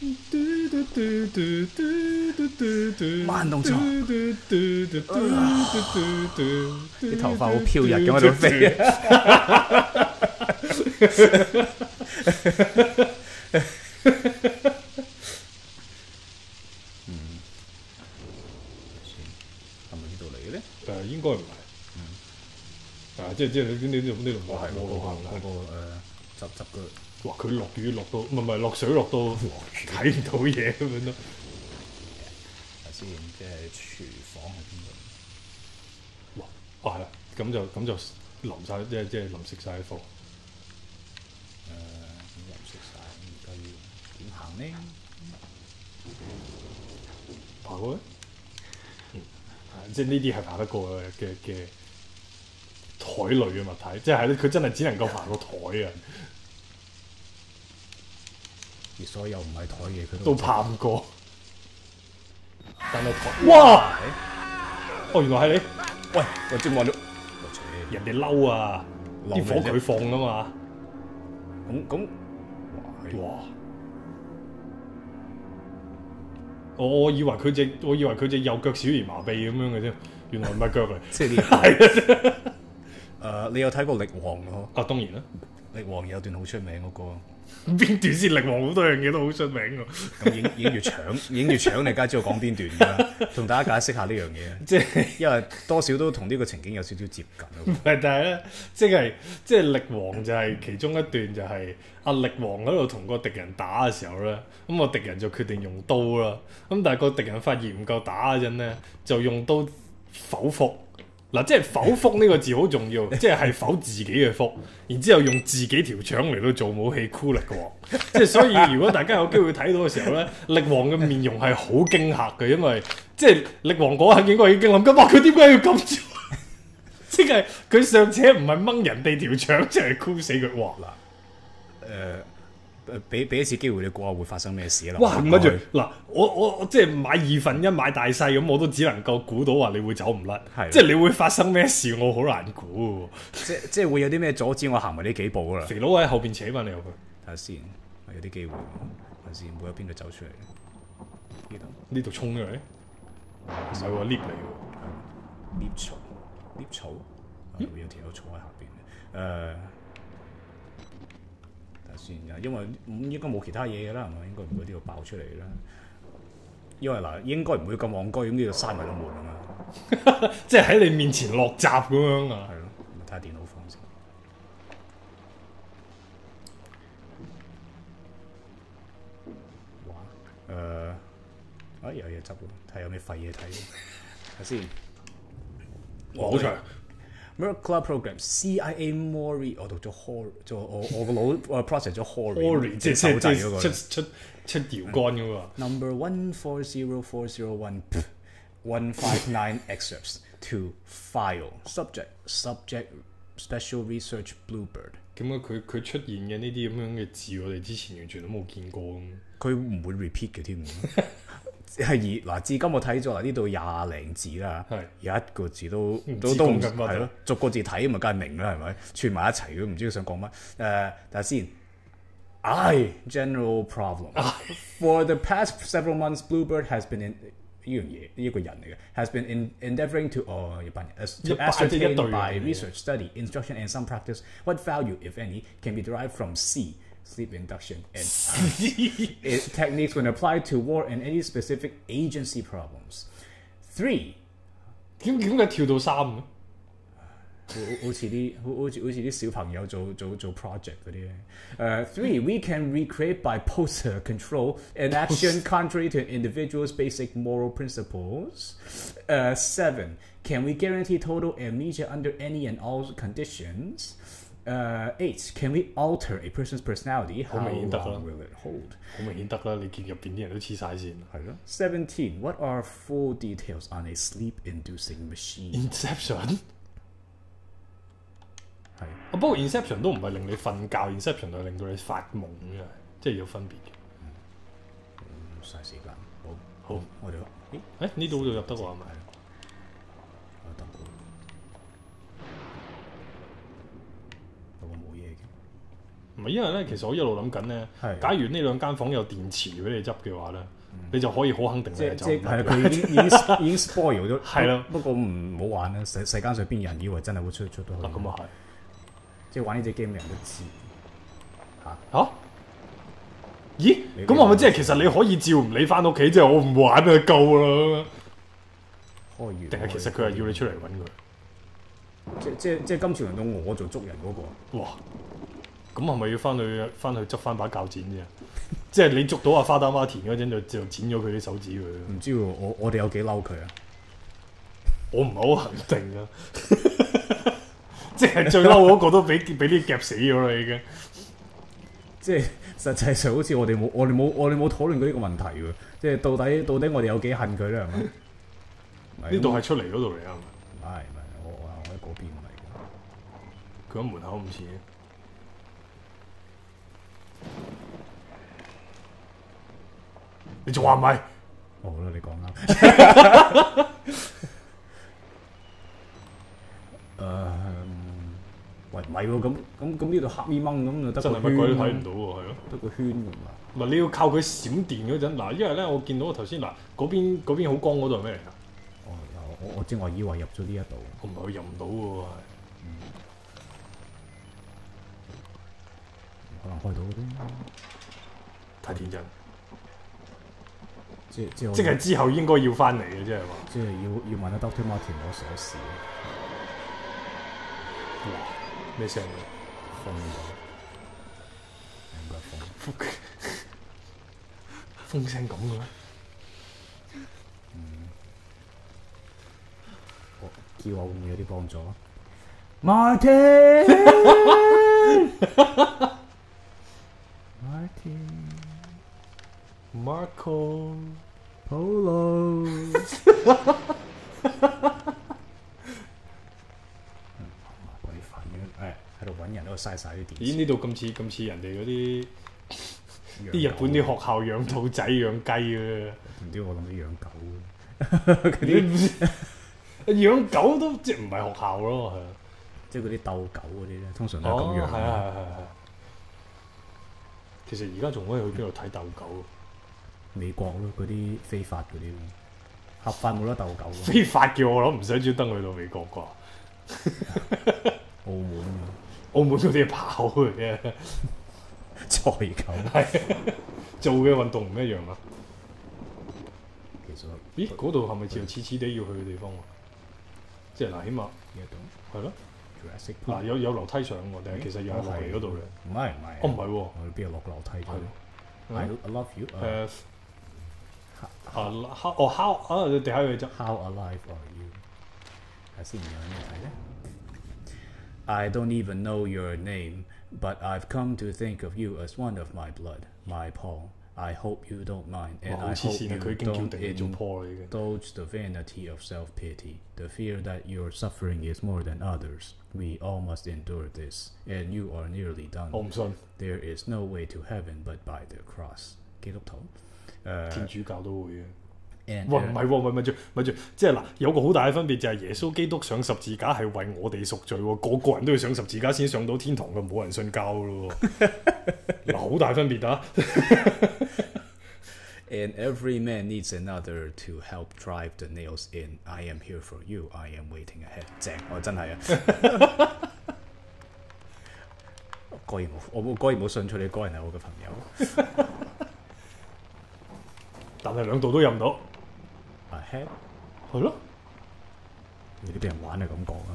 慢動作，啲頭髮好飄逸咁喺度飛。係咪呢度嚟嘅咧？ 應該唔係。即係呢度係嗰個執嘅。 哇！佢落雨落到唔係落水落到睇唔到嘢咁樣咯。 睇先，即係廚房喺邊度？ 哇！係啦，咁就淋晒，即係淋熄晒啲貨。 淋熄晒，而家要點行呢？ 爬過咧？即係呢啲係爬得過嘅台類嘅物體，即係佢真係只能夠爬個台啊！ 而所有唔係台嘢，佢都爬唔過。但係台，哇！哦，原來係你。 喂，我專望咗， 人哋嬲啊！啲火佢放噶嘛。 咁， 哇！我以為佢隻右腳小兒麻痹咁樣嘅啫，原來唔係腳嚟。 即係呢個。你有睇過力王咯？ 啊，當然啦， 力王有段好出名嗰個。 邊段先？力王好多樣嘢都好出名㗎。 咁已經越搶，你梗係知道講邊段㗎啦。同大家解釋下呢樣嘢， 即係因為多少都同呢個情景有少少接近。 唔係，但係咧，即係力王就係其中一段，就係阿力王喺度同個敵人打嘅時候咧，咁個敵人就決定用刀啦。咁但係個敵人發現唔夠打嗰陣咧，就用刀剖腹。嗱，即係剖腹呢個字好重要，即係剖自己嘅腹，然之後用自己條腸嚟到做武器箍力王。即係所以，如果大家有機會睇到嘅時候咧，力王嘅面容係好驚嚇嘅，因為即係力王嗰刻應該已經諗緊，哇！佢點解要咁做？即係佢尚且唔係掹人哋條腸，即係箍死佢。哇！ 俾一次機會你估下會發生咩事啦？ 哇！唔係住嗱，我即係買2分1買大細咁，我都只能夠估到話你會走唔甩，即係你會發生咩事，我好難估。 即係會有啲咩阻止我行埋呢幾步啦？ 肥佬喺後邊扯翻你入去， 睇下先，有啲機會。睇下先，會有邊個走出嚟？ 呢度衝咗嚟，唔係喎 lift 嚟喎 ，lift 槽，會有條友坐喺下邊。先因為應該冇其他嘢嘅啦，係咪？應該唔會呢度爆出嚟啦。因為嗱，應該唔會咁戇居，咁呢度閂埋個門啊嘛。 即係喺你面前落閘咁樣啊。 係咯，睇下電腦放先。哇！有嘢執喎，睇下有咩廢嘢睇。睇先。 哇！好長。 Merkla program CIA Mori 我讀咗 Hor 做我個腦process 咗 Hori 即係手掣嗰個出搖桿嗰個。 Number 140401 excerpts to file subject special research Bluebird。 點解佢出現嘅呢啲咁樣嘅字，我哋之前完全都冇見過咁？ 佢唔會 repeat 嘅添。係嗱，至今我睇咗嗱，呢度20零字啦，有一個字都唔係咯，逐個字睇咪梗係明啦，係咪？串埋一齊都唔知佢想講乜。睇下先。General problem. For the past several months, Bluebird has been in 呢樣嘢呢一個人嚟嘅 has been endeavoring to ascertain by research, study, instruction, and some practice what value, if any, can be derived from sleep induction and techniques when applied to war and any specific agency problems. 3. 點解跳到3嘅？ 好似啲小朋友做 project 嗰啲咧。3. We can recreate by poster control an action contrary to an individual's basic moral principles. 7. Can we guarantee total amnesia under any and all conditions? 8. Can we alter a person's personality? How long will it hold? 好明顯得啦，你見入邊啲人都黐晒線。 係咯。17. What are full details on a sleep-inducing machine? Inception。不過 Inception 都唔係令你瞓覺 ，Inception 係令到你發夢嘅，即係有分別嘅。 嘥時間， 好， 我哋呢度就入得喎，係咪？ 得喎，不過冇嘢嘅。 唔係因為咧，其實我一路諗緊咧， 係假如呢兩間房有電池俾你執嘅話咧，你就可以好肯定你係走唔係甩嘅。 佢已經 spoil 咗。 係咯， 不過唔好玩啦，世間上邊有人以為真係會出到去？ 咁啊係。 即係玩呢隻 game 嘅人都知。 嚇？咦？咁係咪即係其實你可以照唔理翻屋企，即係我唔玩啊，夠啦？ 開完定係其實佢係要你出嚟揾佢？ 即係今次輪到我做捉人嗰個。 哇！咁係咪要翻去執翻把鉸剪啫？即係你捉到阿花旦馬田嗰陣就剪咗佢啲手指佢。 唔知喎，我哋有幾嬲佢啊？ 我唔係好肯定啊！即係最嬲嗰個都俾啲夾死咗啦已經。 即係實際上好似我哋冇討論過呢個問題喎。即係到底我哋有幾恨佢咧？係咪？ 呢度係出嚟嗰度嚟啊？ 唔係，我喺嗰邊唔係。 佢喺門口唔似。你仲話唔係？ 好啦，你講啱。喂，唔係喎，咁呢度黑咪掹咁就得個圈， 真係乜鬼都睇唔到喎，係咯， 得個圈㗎嘛。 唔係你要靠佢閃電嗰陣嗱，因為咧我見到頭先嗱嗰邊好光嗰度係咩嚟㗎？ 我知，我以為入咗呢一度。 我唔係佢入唔到喎， 可能開到嗰啲。 太天真。 即係之後應該要翻嚟嘅，即係話。 即係要問阿 Dr. Martin 攞鎖匙。 哇！咩聲嚟？ 風應該風聲咁嘅咩？ 叫我會唔會有啲幫助？Martin Marco Polo 鬼煩嘅，喺度揾人喺度嘥晒啲電。 咦？呢度咁似人哋嗰啲日本啲學校養兔仔養雞嘅。 唔知我諗起養狗嗰啲， 養狗都即係唔係學校咯，係啊， 即係嗰啲鬥狗嗰啲咧，通常都係咁養。 係啊。其實而家仲可以去邊度睇鬥狗？ 美國咯，嗰啲非法嗰啲咯，合法冇得鬥狗。 非法嘅我諗唔使專登去到美國啩。 澳門嗰啲係跑嘅啫， 賽狗係做嘅運動唔一樣啊。 其實咦？嗰度係咪似黐地要去嘅地方喎？即係嗱，起碼呢度係咯。嗱有樓梯上喎，定係其實又係落嚟嗰度咧？ 唔係， 哦唔係喎， 我哋邊度落樓梯啫？I love you。 how 你地下嘅啫。 How alive are you？睇先有咩睇咧 ？I don't even know your name, but I've come to think of you as one of my blood, my Paul. I hope you don't mind, and I hope you don't indulge the vanity of self-pity, the fear that your suffering is more than others. We all must endure this, and you are nearly done. 我唔信。 There is no way to heaven but by the cross. 基督徒， 天主教都會嘅。 喂， 唔係喎，咪住，即係嗱，有個好大嘅分別就係耶穌基督上十字架係為我哋贖罪喎，個人都要上十字架先上到天堂嘅，冇人信教咯。嗱，好大分別啊 ！And every man needs another to help drive the nails in. I am here for you. I am waiting ahead. 正，我真係啊！果然冇信錯，你果然係我嘅朋友。 但係兩度都入唔到。 Ahead 係咯， 你啲俾人玩係咁講啊！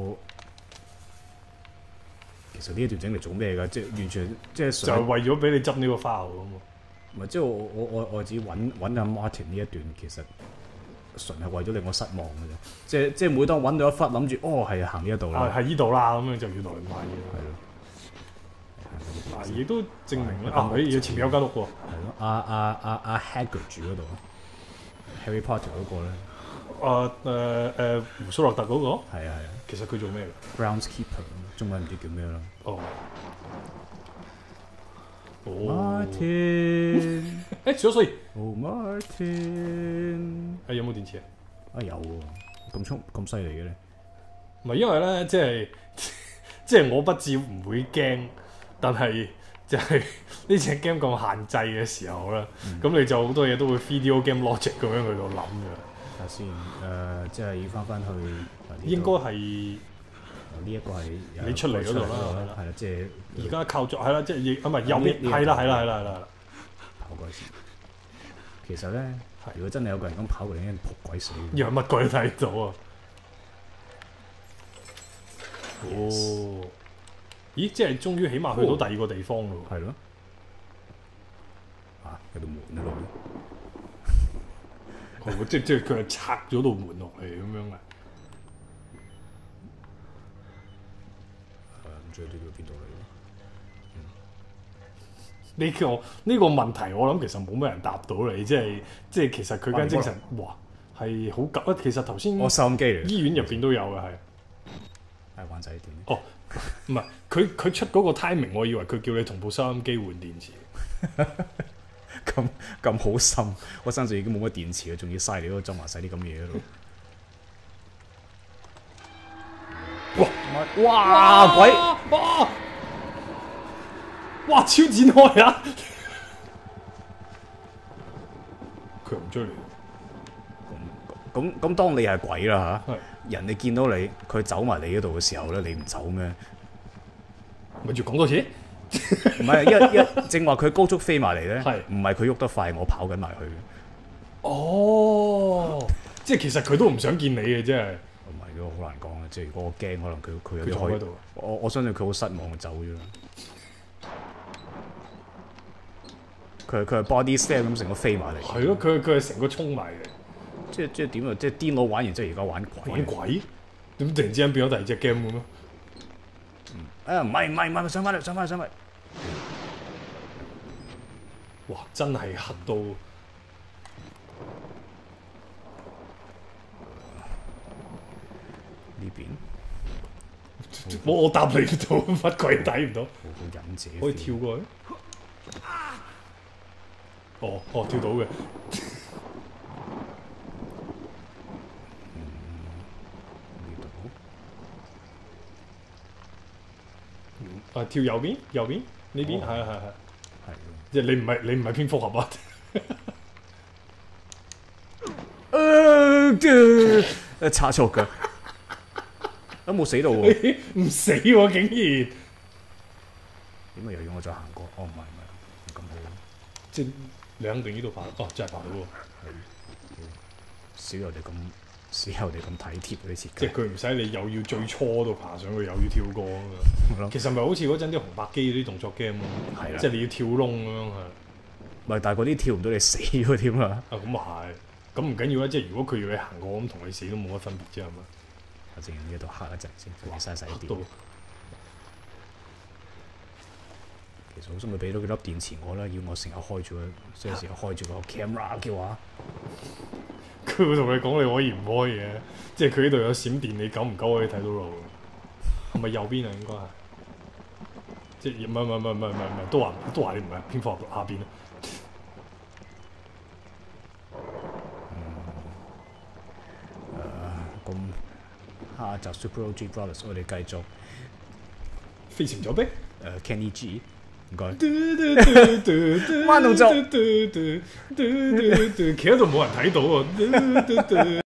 其實呢一段整嚟做咩㗎？即係完全即係就係為咗俾你執呢個 file 咁嘛。 唔係，即係我只揾阿 Martin 呢一段，其實純係為咗令我失望嘅啫。即係每當揾到一忽，諗住係行呢一度啦， 係呢度啦，咁樣就原來唔係嘅。 係咯。 嗱，亦都證明啦。佢前面有間屋喎。 係咯，阿 Hagrid 住嗰度 ，Harry Potter 嗰個咧。胡蘇洛特嗰個。 係啊。 其實佢做咩嘅 ？Groundskeeper， 中文唔知叫咩啦。Martin， 小水。 Martin， 有冇電池啊？ 有喎，咁犀利嘅咧？ 唔係因為咧，即係我不至唔會驚。 但係就係呢隻 game 咁限制嘅時候咧，咁、你就好多嘢都會 video game logic 咁樣去度諗嘅。 睇下先，即係要翻去。 應該係呢一個係你出嚟嗰度啦， 係啦，即係而家靠咗係啦，即係亦唔係右邊係啦。 跑過去先。其實咧，如果真係有個人咁跑過嚟，應該仆鬼死。 以為乜鬼都睇到啊！哦，咦，即係終於起碼去到第二個地方咯。 係咯。有道門喺度。 即係佢係拆咗道門落嚟咁樣嘅。 唔知呢個邊度嚟？ 呢個問題，我諗其實冇咩人答到你，即係其實佢間精神哇係好急啊！其實頭先我收音機嚟， 醫院入邊都有嘅係。 係灣仔電。 哦，唔係佢出嗰個 timing，我以為佢叫你同部收音機換電池。 咁好心，我身上已經冇乜電池啦，仲要嘥你嗰個裝埋晒啲咁嘢喺度。哇！鬼！ 哇！超展開啊！佢唔追你。 咁當你係鬼啦嚇， 係人哋見到你，佢走埋你嗰度嘅時候咧，你唔走咩？ 咪要講多次？ 唔係正話佢高速飛埋嚟咧，唔係佢喐得快，我跑緊埋去。 哦，即係其實佢都唔想見你嘅，真係。 唔係咯，好難講啊！即係如果我驚，可能佢有啲喺度。 我相信佢好失望就走咗。佢係 body slam 咁成個飛埋嚟。 係咯，佢係成個衝埋嘅。 即係點啊？即係癲佬玩完之後，而家玩鬼。 玩鬼？點突然之間變咗第二隻 game 咁咩？ 唔係，上翻嚟。 哇！真係黑到〜 呢邊我答你唔到，乜鬼睇唔到？ 好忍者， 可以跳過去。哦，跳到嘅。跳右邊呢邊係。即係你唔係蝙蝠俠啊？ 插錯腳。都冇死到喎， 唔死喎竟然！ 點解又要我再行過？哦，唔係，咁好。 即係你肯定呢度爬，真係爬到喎。 少有哋咁體貼嗰啲設計。 即係佢唔使你又要最初度爬上去，又要跳過咁樣。其實咪好似嗰陣啲紅白機嗰啲動作 game 咯，即係你要跳窿咁樣係。 唔係，但係嗰啲跳唔到你死嗰啲嘛。 咁啊係，咁唔緊要啦。即係如果佢要你行過咁，同你死都冇乜分別啫，係嘛？ 我淨係呢度黑一陣先，嘥啲電。其實好心咪俾到幾粒電池我啦，要我成日開住即係成日開住個 camera 嘅話， 佢會同你講你可以唔開嘅，即係佢呢度有閃電，你久唔久可以睇到路。係咪右邊啊？應該係，即係唔係，都話你唔係蝙蝠俠下邊啊。 咁。下集 Super OG Brothers， 我哋繼續飛檐走壁。 Kenny G， 唔該。 慢動作。企喺度冇人睇到喎。